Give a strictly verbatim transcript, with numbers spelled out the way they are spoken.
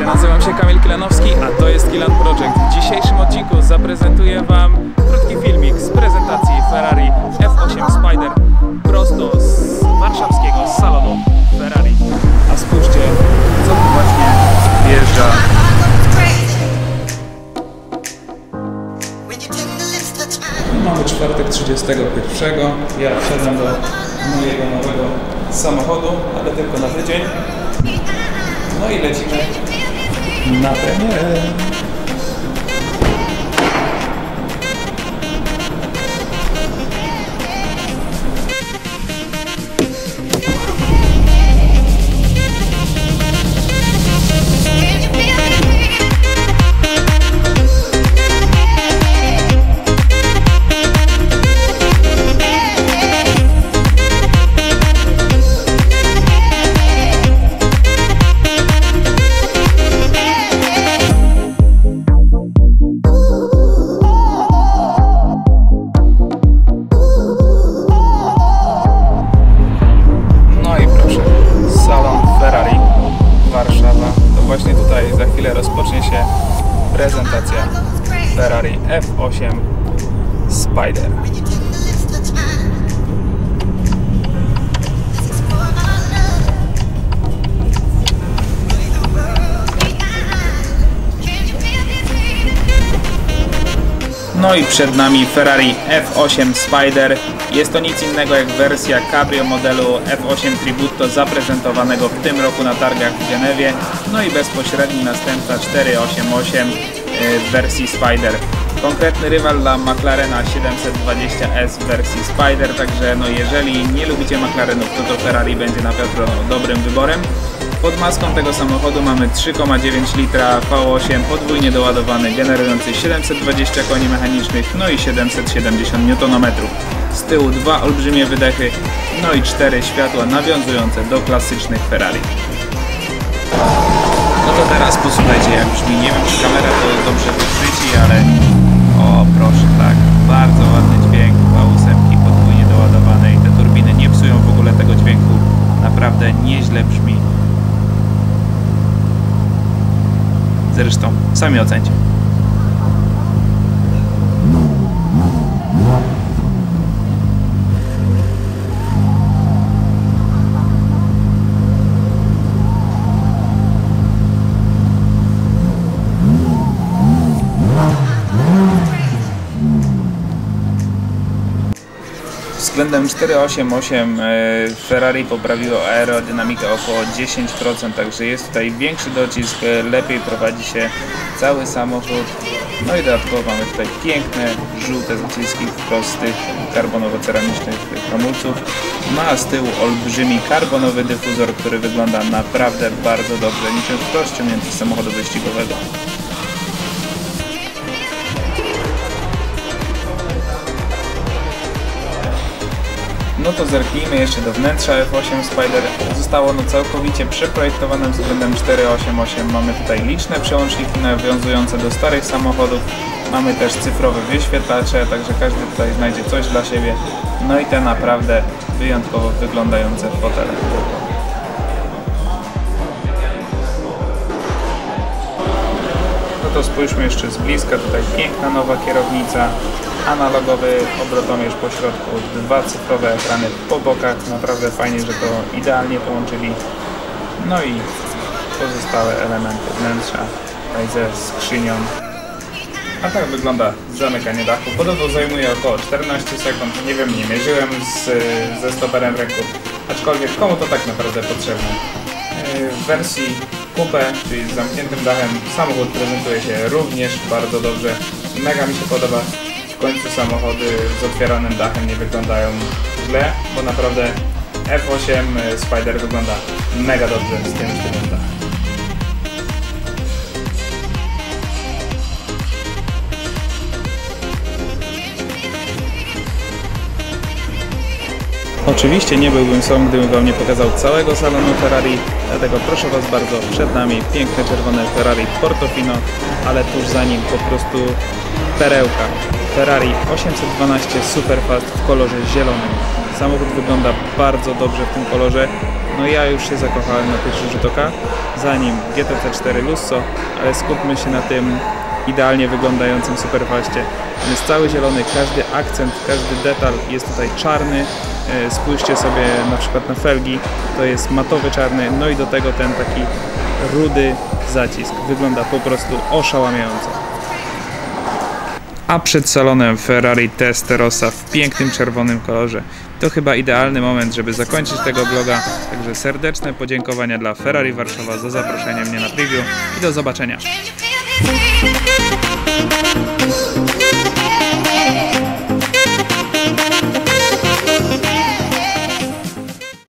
Witajcie, nazywam się Kamil Kilanowski, a to jest Kilan Project. W dzisiejszym odcinku zaprezentuję Wam krótki filmik z prezentacji Ferrari F osiem Spider prosto z warszawskiego salonu Ferrari. A spójrzcie, co tu właśnie wjeżdża. Mamy czwartek trzydziestego pierwszego. Ja wsiadam do mojego nowego samochodu, ale tylko na tydzień. No i lecimy na premierę. Właśnie tutaj za chwilę rozpocznie się prezentacja Ferrari F osiem Spider. No i przed nami Ferrari F osiem Spider. Jest to nic innego jak wersja cabrio modelu F osiem Tributo zaprezentowanego w tym roku na targach w Genewie. No i bezpośredni następca cztery osiem osiem w wersji Spider. Konkretny rywal dla McLarena siedemset dwadzieścia S w wersji Spider, także no jeżeli nie lubicie McLarenów, to to Ferrari będzie na pewno dobrym wyborem. Pod maską tego samochodu mamy trzy przecinek dziewięć litra V osiem podwójnie doładowany, generujący siedemset dwadzieścia koni mechanicznych, no i siedemset siedemdziesiąt niutonometrów. Z tyłu dwa olbrzymie wydechy, no i cztery światła nawiązujące do klasycznych Ferrari. No to teraz posłuchajcie, jak brzmi. Nie wiem, czy kamera to dobrze wychwyci, ale o proszę, tak, bardzo ładny dźwięk V osiem podwójnie doładowane i te turbiny nie psują w ogóle tego dźwięku. Naprawdę nieźle brzmi. Zresztą sami ocencie. Względem cztery osiem osiem Ferrari poprawiło aerodynamikę około dziesięć procent, także jest tutaj większy docisk, lepiej prowadzi się cały samochód. No i dodatkowo mamy tutaj piękne, żółte zaciski prostych karbonowo-ceramicznych hamulców. No a z tyłu olbrzymi karbonowy dyfuzor, który wygląda naprawdę bardzo dobrze, niczym wprost ściągnięty z samochodu wyścigowego. No to zerknijmy jeszcze do wnętrza F osiem Spider. Zostało ono całkowicie przeprojektowane względem cztery osiem osiem. Mamy tutaj liczne przełączniki nawiązujące do starych samochodów. Mamy też cyfrowe wyświetlacze, także każdy tutaj znajdzie coś dla siebie. No i te naprawdę wyjątkowo wyglądające fotele. No to spójrzmy jeszcze z bliska. Tutaj piękna nowa kierownica. Analogowy obrotomierz po środku, dwa cyfrowe ekrany po bokach, naprawdę fajnie, że to idealnie połączyli. No i pozostałe elementy wnętrza, tutaj ze skrzynią. A tak wygląda zamykanie dachu. Podobno zajmuje około czternaście sekund, nie wiem, nie mierzyłem z, ze stoperem w ręku, aczkolwiek komu to tak naprawdę potrzebne. W wersji coupe, czyli z zamkniętym dachem, samochód prezentuje się również bardzo dobrze, mega mi się podoba. W końcu samochody z otwieranym dachem nie wyglądają źle, bo naprawdę F osiem Spider wygląda mega dobrze z tym sztywnym dachem. Oczywiście nie byłbym sobą, gdybym Wam nie pokazał całego salonu Ferrari, dlatego proszę Was bardzo, przed nami piękne czerwone Ferrari Portofino, ale tuż za nim po prostu perełka. Ferrari osiemset dwanaście Superfast w kolorze zielonym. Samochód wygląda bardzo dobrze w tym kolorze. No ja już się zakochałem na pierwszy rzut oka, zanim G T C cztery Lusso, ale skupmy się na tym idealnie wyglądającym Superfaście. On jest cały zielony, każdy akcent, każdy detal jest tutaj czarny. Spójrzcie sobie na przykład na felgi, to jest matowy czarny, no i do tego ten taki rudy zacisk. Wygląda po prostu oszałamiająco. A przed salonem Ferrari Testarossa w pięknym czerwonym kolorze. To chyba idealny moment, żeby zakończyć tego vloga. Także serdeczne podziękowania dla Ferrari Warszawa za zaproszenie mnie na preview i do zobaczenia.